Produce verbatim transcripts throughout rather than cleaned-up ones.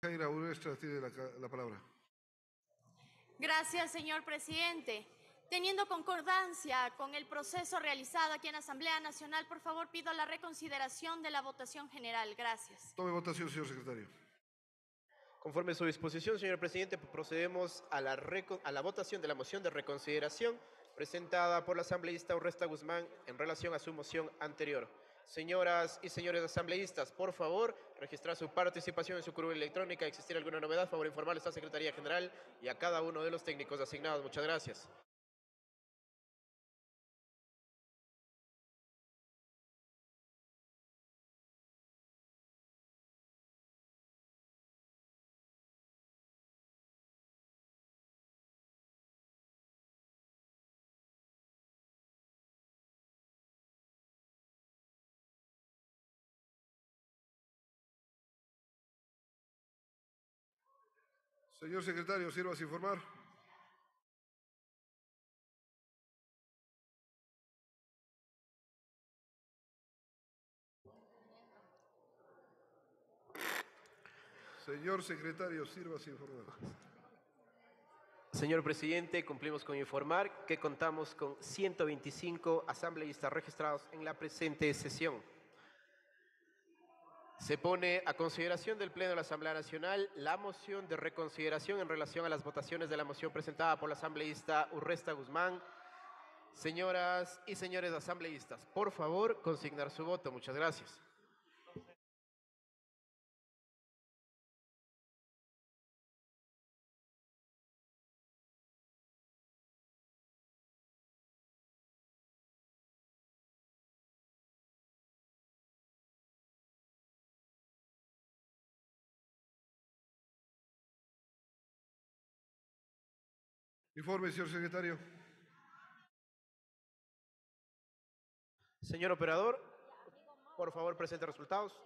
Jaira Urrestra tiene la, la palabra. Gracias, señor presidente. Teniendo concordancia con el proceso realizado aquí en la Asamblea Nacional, por favor, pido la reconsideración de la votación general. Gracias. Tome votación, señor secretario. Conforme a su disposición, señor presidente, procedemos a la, a la votación de la moción de reconsideración presentada por la asambleísta Urresta Guzmán en relación a su moción anterior. Señoras y señores asambleístas, por favor, registrar su participación en su curul electrónica. ¿Existir alguna novedad? Favor informarle a esta Secretaría General y a cada uno de los técnicos asignados. Muchas gracias. Señor secretario, sírvase informar. Señor secretario, sírvase informar. Señor presidente, cumplimos con informar que contamos con ciento veinticinco asambleístas registrados en la presente sesión. Se pone a consideración del Pleno de la Asamblea Nacional la moción de reconsideración en relación a las votaciones de la moción presentada por la asambleísta Urresta Guzmán. Señoras y señores asambleístas, por favor, consignar su voto. Muchas gracias. Informe, señor secretario. Señor operador, por favor, presente resultados.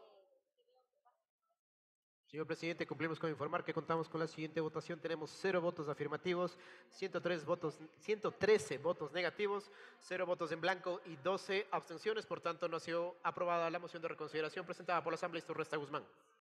Señor presidente, cumplimos con informar que contamos con la siguiente votación. Tenemos cero votos afirmativos, ciento tres votos, ciento trece votos negativos, cero votos en blanco y doce abstenciones. Por tanto, no ha sido aprobada la moción de reconsideración presentada por la asambleísta Urresta Guzmán.